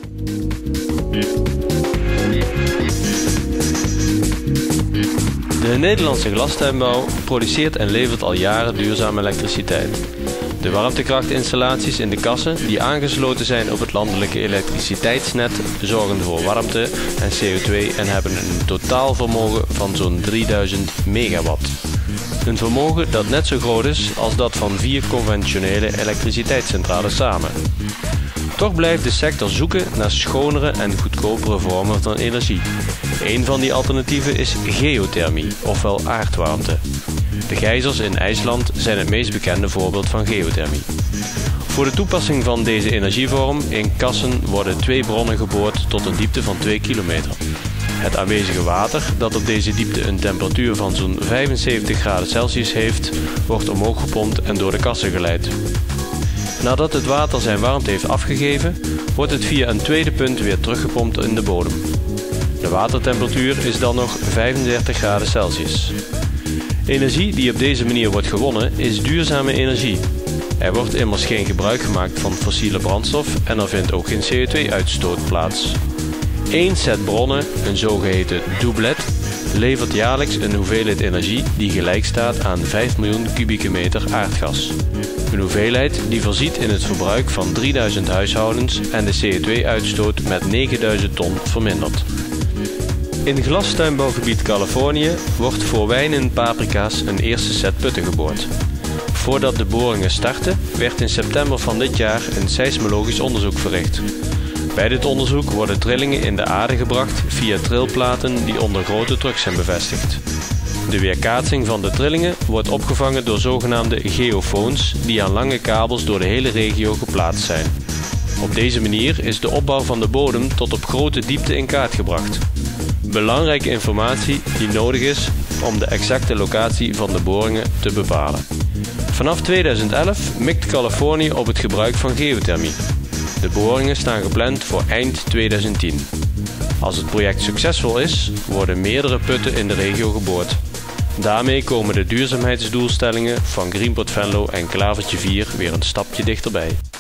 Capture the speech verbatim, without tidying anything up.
De Nederlandse glastuinbouw produceert en levert al jaren duurzame elektriciteit. De warmtekrachtinstallaties in de kassen die aangesloten zijn op het landelijke elektriciteitsnet zorgen voor warmte en C O twee en hebben een totaalvermogen van zo'n drieduizend megawatt. Een vermogen dat net zo groot is als dat van vier conventionele elektriciteitscentrales samen. Toch blijft de sector zoeken naar schonere en goedkopere vormen van energie. Een van die alternatieven is geothermie, ofwel aardwarmte. De gijzers in IJsland zijn het meest bekende voorbeeld van geothermie. Voor de toepassing van deze energievorm in kassen worden twee bronnen geboord tot een diepte van twee kilometer. Het aanwezige water, dat op deze diepte een temperatuur van zo'n vijfenzeventig graden Celsius heeft, wordt omhoog gepompt en door de kassen geleid. Nadat het water zijn warmte heeft afgegeven, wordt het via een tweede punt weer teruggepompt in de bodem. De watertemperatuur is dan nog vijfendertig graden Celsius. Energie die op deze manier wordt gewonnen is duurzame energie. Er wordt immers geen gebruik gemaakt van fossiele brandstof en er vindt ook geen C O twee uitstoot plaats. Eén set bronnen, een zogeheten doublet, levert jaarlijks een hoeveelheid energie die gelijk staat aan vijf miljoen kubieke meter aardgas. Een hoeveelheid die voorziet in het verbruik van drieduizend huishoudens en de C O twee uitstoot met negenduizend ton vermindert. In glastuinbouwgebied Californië wordt voor wijn en paprika's een eerste set putten geboord. Voordat de boringen starten, werd in september van dit jaar een seismologisch onderzoek verricht. Bij dit onderzoek worden trillingen in de aarde gebracht via trilplaten die onder grote trucks zijn bevestigd. De weerkaatsing van de trillingen wordt opgevangen door zogenaamde geofoons die aan lange kabels door de hele regio geplaatst zijn. Op deze manier is de opbouw van de bodem tot op grote diepte in kaart gebracht. Belangrijke informatie die nodig is om de exacte locatie van de boringen te bepalen. Vanaf tweeduizend elf mikt Californië op het gebruik van geothermie. De boringen staan gepland voor eind tweeduizend tien. Als het project succesvol is, worden meerdere putten in de regio geboord. Daarmee komen de duurzaamheidsdoelstellingen van Greenport Venlo en Klavertje vier weer een stapje dichterbij.